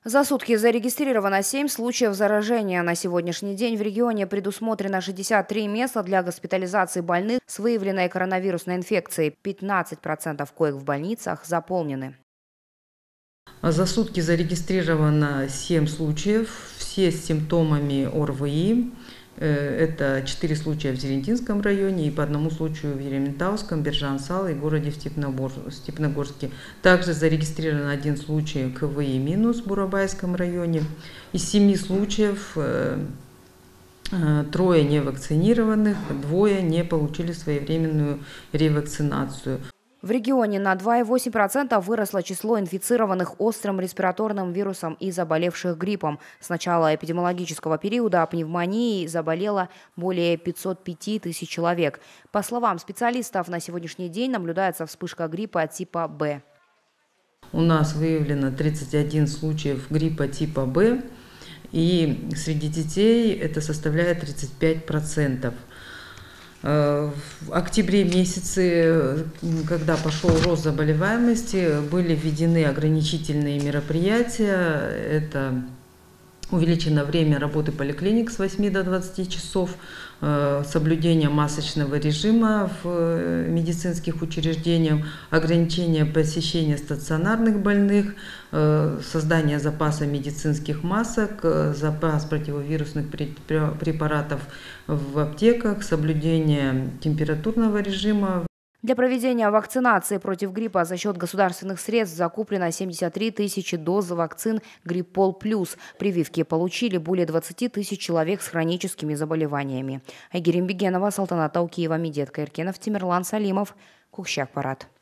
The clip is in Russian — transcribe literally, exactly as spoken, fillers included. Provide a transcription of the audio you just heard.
За сутки зарегистрировано семь случаев заражения. На сегодняшний день в регионе предусмотрено шестьдесят три места для госпитализации больных с выявленной коронавирусной инфекцией. пятнадцать процентов коек в больницах заполнены. За сутки зарегистрировано семь случаев, все с симптомами О Р В И. Это четыре случая в Зелентинском районе и по одному случаю в Ерейментауском, Биржан-Сала и городе Степногорске. Также зарегистрирован один случай К В И минус в Бурабайском районе. Из семи случаев трое не вакцинированных, двое не получили своевременную ревакцинацию. В регионе на два и восемь десятых процента выросло число инфицированных острым респираторным вирусом и заболевших гриппом. С начала эпидемиологического периода пневмонией заболело более пятисот пяти тысяч человек. По словам специалистов, на сегодняшний день наблюдается вспышка гриппа типа Б. У нас выявлено тридцать один случаев гриппа типа Б, и среди детей это составляет тридцать пять процентов. В октябре месяце, когда пошел рост заболеваемости, были введены ограничительные мероприятия. Это увеличено время работы поликлиник с восьми до двадцати часов, соблюдение масочного режима в медицинских учреждениях, ограничение посещения стационарных больных, создание запаса медицинских масок, запас противовирусных препаратов в аптеках, соблюдение температурного режима. Для проведения вакцинации против гриппа за счет государственных средств закуплено семьдесят три тысячи доз вакцин «Гриппол плюс». Прививки получили более двадцати тысяч человек с хроническими заболеваниями. Айгерим Бегенова, Салтанат Таукиева, Медет Каиркенов, Тимирлан Салимов, Кукщак Парад.